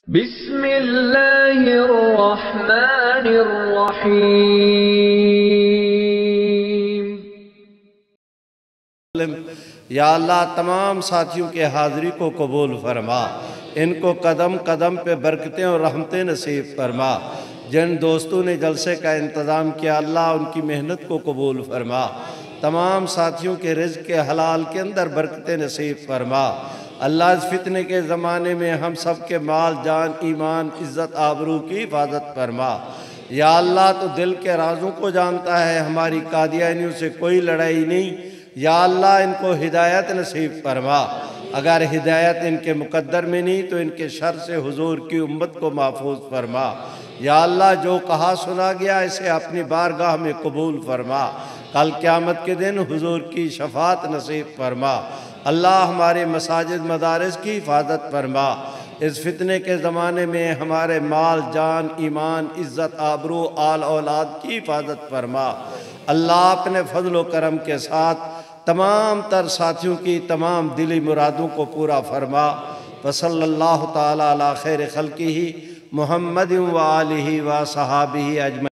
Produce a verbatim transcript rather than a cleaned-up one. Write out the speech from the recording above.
بسم اللہ الرحمن الرحیم۔ یا اللہ تمام ساتھیوں کے حاضری کو قبول فرما، ان کو قدم قدم پہ برکتیں اور رحمتیں نصیب فرما۔ جن دوستوں نے جلسے کا انتظام کیا اللہ ان کی محنت کو قبول فرما، تمام ساتھیوں کے رزق کے حلال کے اندر برکتیں نصیب فرما۔ اللہ اس فتنے کے زمانے میں ہم سب کے مال جان ایمان عزت آبرو کی حفاظت فرما۔ یا اللہ تو دل کے رازوں کو جانتا ہے، ہماری قادیانیوں سے کوئی لڑائی نہیں۔ یا اللہ ان کو ہدایت نصیب فرما، اگر ہدایت ان کے مقدر میں نہیں تو ان کے شر سے حضور کی امت کو محفوظ فرما۔ یا اللہ جو کہا سنا گیا اسے اپنی بارگاہ میں قبول فرما، کل قیامت کے دن حضور کی شفاعت نصیب فرما۔ اللہ ہمارے مساجد مدارس کی حفاظت فرما، اس فتنے کے زمانے میں ہمارے مال جان ایمان عزت آبرو آل اولاد کی حفاظت فرما۔ اللہ اپنے فضل و کرم کے ساتھ تمام تر ساتھیوں کی تمام دلی مرادوں کو پورا فرما۔ وصلی اللہ تعالی علی خیر خلقہ محمد و آلہ و صحابہ اجمعین۔